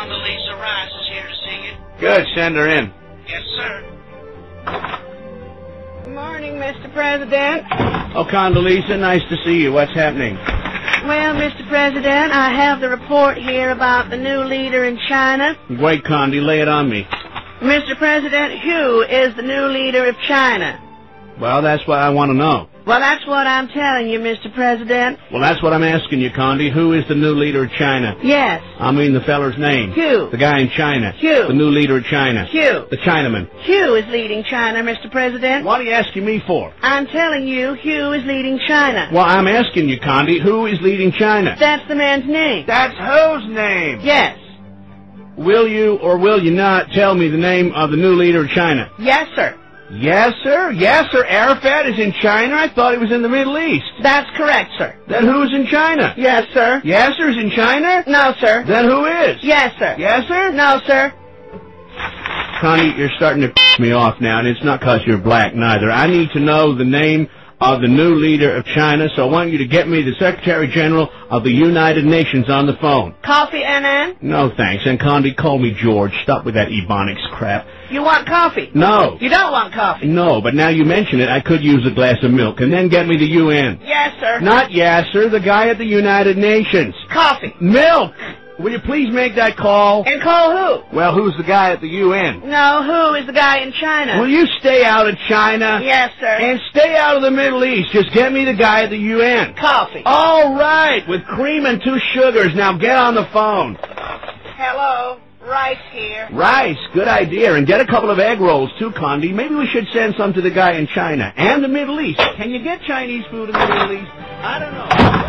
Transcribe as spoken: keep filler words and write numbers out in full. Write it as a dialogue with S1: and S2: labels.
S1: Condoleezza Rice is here to see you.
S2: Good, send her in.
S1: Yes, sir.
S3: Good morning, Mister President.
S2: Oh, Condoleezza, nice to see you. What's happening?
S3: Well, Mister President, I have the report here about the new leader in China.
S2: Wait, Condi, lay it on me.
S3: Mister President, who is the new leader of China?
S2: Well, that's what I want to know.
S3: Well, that's what I'm telling you, Mister President.
S2: Well, that's what I'm asking you, Condi. Who is the new leader of China?
S3: Yes.
S2: I mean the feller's name.
S3: Hugh.
S2: The guy in China.
S3: Hugh.
S2: The new leader of China.
S3: Hugh.
S2: The Chinaman.
S3: Hugh is leading China, Mister President.
S2: What are you asking me for?
S3: I'm telling you, Hugh is leading China.
S2: Well, I'm asking you, Condi, who is leading China?
S3: That's the man's name.
S2: That's whose name?
S3: Yes.
S2: Will you or will you not tell me the name of the new leader of China?
S3: Yes, sir.
S2: Yes, sir. Yes, sir. Arafat is in China. I thought he was in the Middle East.
S3: That's correct, sir.
S2: Then who's in China?
S3: Yes, sir.
S2: Yasser's in China?
S3: No, sir.
S2: Then who is?
S3: Yes, sir.
S2: Yes, sir?
S3: No, sir.
S2: Connie, you're starting to piss me off now, and it's not 'cause you're black, neither. I need to know the name of the new leader of China, so I want you to get me the Secretary General of the United Nations on the phone.
S3: Coffee, Annan?
S2: No, thanks. And Condi, call me George. Stop with that Ebonics crap.
S3: You want coffee?
S2: No.
S3: You don't want coffee?
S2: No, but now you mention it, I could use a glass of milk. And then get me the U N.
S3: Yes, sir.
S2: Not Yasser, the guy at the United Nations.
S3: Coffee.
S2: Milk! Will you please make that call?
S3: And call who?
S2: Well, who's the guy at the U N?
S3: No, who is the guy in China?
S2: Will you stay out of China?
S3: Yes, sir.
S2: And stay out of the Middle East. Just get me the guy at the U N.
S3: Coffee.
S2: All right, with cream and two sugars. Now get on the phone.
S3: Hello. Rice here.
S2: Rice, good idea. And get a couple of egg rolls, too, Condi. Maybe we should send some to the guy in China and the Middle East. Can you get Chinese food in the Middle East? I don't know.